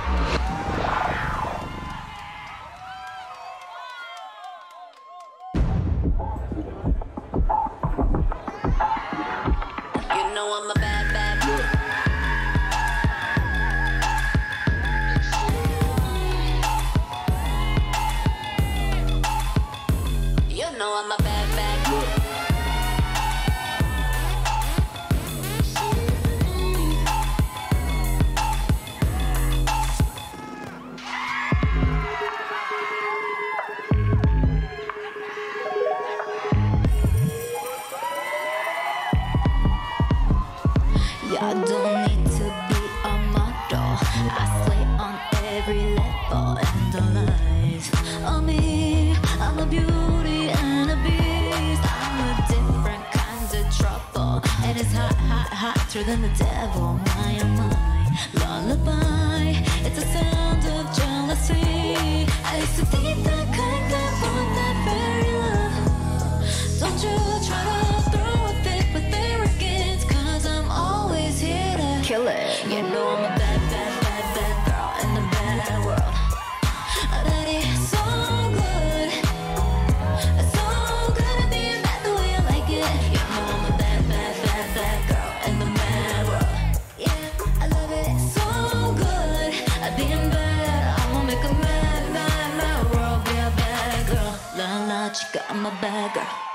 You know I'm a bad, bad boy. You know I'm a bad, bad boy. Yeah, I don't need to be a model. I slay on every level in the life. I'm a beauty and a beast. I'm a different kind of trouble, and it's hot, hot, hotter than the devil. My oh my lullaby. It's a sound of jealousy. I used to think that kind of want that very love. Don't you try to throw a fit with arrogance, 'cause I'm always here to Kill it. You know I'm a bad, bad, bad, bad girl in the bad world. That is so good. It's so good at being bad the way I like it. You know I'm a bad, bad, bad, bad girl in the bad world. Yeah, I love it so good at being bad. I won't make a mad, mad, mad world. Be a bad girl. La la chica, I'm a bad girl.